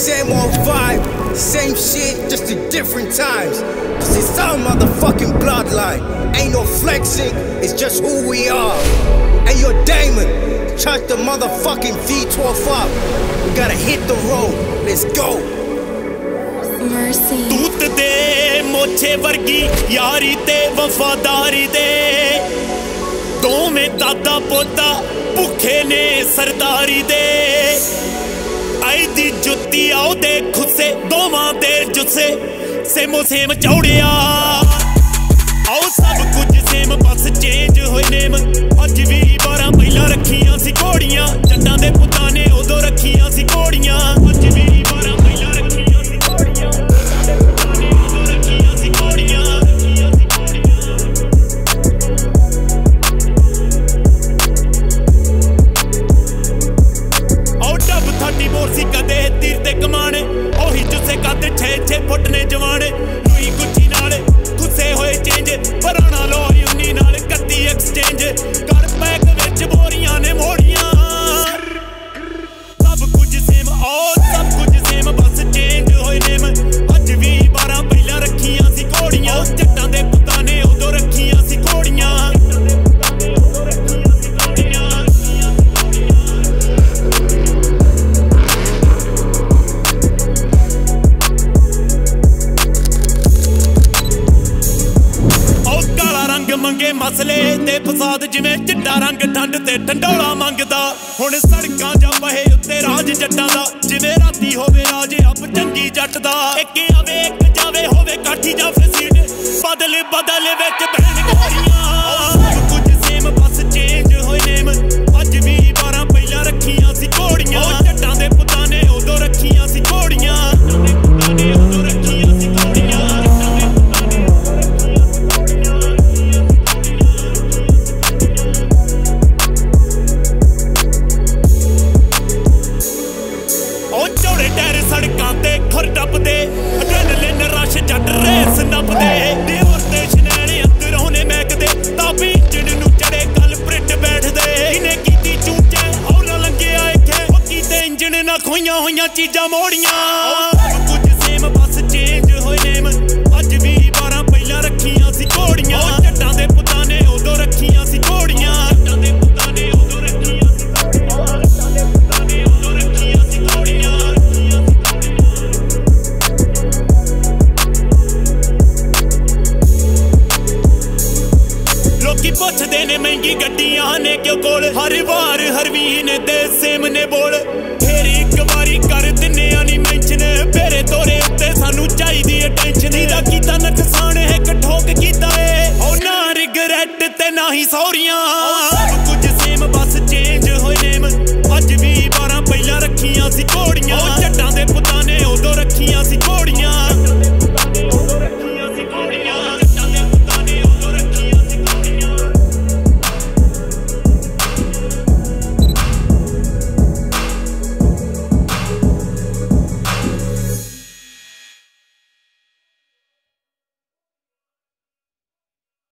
same old vibe, same shit, just in different times. Cause it's our motherfucking bloodline. Ain't no flexing, it's just who we are. Hey yo, Daman, charge the motherfucking V12 up. We gotta hit the road, let's go. Mxrci. दूत दे मोछे वर्गी यारी ते वफादारी दे दोवें दादा पोता भुखे ने सरदारी दे आई दी जुत्ती आओ दे खुसे दोवां दे जुस्से सेमो सेम चौड़िया आओ सब कुछ सेम बस चेंज होए नेम अज भी 12 पहिला रखियां सी घोड़ियां जट्टां दे पुत्तां ने उदों रखियां सी घोड़ियां अज भी 12 पहिला रखियां सी घोड़ियां मोरसी कदे तीर ते कमाने ओही जुस्से कद 6-6 फुट ने जवाने लुई गुच्छी नाल गुस्से होए चेंज पुराना लोरी 19 नाल 31 एक्सचेंज कर पैक विच बोरियां ने मोड़ियां सब कुछ सेम सब कुछ सेम बस चेंज होए नेम अज भी 12 पहिला रखियां सी घोड़ियां जट्टां दे पुत्तां ने उदों रखियां सी घोड़ियां मंगे मसले ते फसाद जिवें चिट्टा रंग ठंड ते ठंडोला मंगदा हुण सड़कां जा बहे उत्ते राज जट्टां दा जिवें राती होवे राज अप चंगी जट दा इक आवे इक जावे होवे काठी जां फसीड बदल बदल विच बहन गोरियां सब कुछ सेम बस चेंज होए नेम अज भी 12 पहिला रखियां सी घोड़ियां जट्टां दे पुत्तां ने उदों रखियां सी घोड़ियां जट्टां दे पुत्तां ने उदों रखियां सी घोड़ियां सड़कां ते खुर टपदे एड्रेनलिन रश जट रेस नपदे दियोर ते शनैने अंदरों ने महकदे ताबी इंजन नूं चढ़े गल प्रिट बैठदे इन्हें कीती चूचे हौला लंघिया इत्थे ओ कीते इंजन ना खोईयां होईयां चीजां मोड़ियां सब कुछ सेम बस चेंज होए नेम अज भी 12 पहिला रखियां सी घोड़ियां जट्टां दे पुत्तां ने उदों रखियां सी घोड़ियां जट्टां दे पुत्तां ने उदों रखियां सी घोड़ियां जट्टां दे पुत्तां ने उदों रखियां सी घोड़ियां लोकी पुछदे ने महंगी गड्डियां ने क्यों कोल हर वार हरवीन दे सेम ने बोल फेर एक बारी कर दिन्ने आनी मैंशन फेरे तोरे उत्ते सानू चाहिदी अटेंशन दा कीता नुकसान है ठोक कीता ए ओ ना रिगरेट ते ना ही सौरियां सब कुछ सेम बस चेंज होए नेम अज भी 12 पहिला रखियां सी घोड़ियां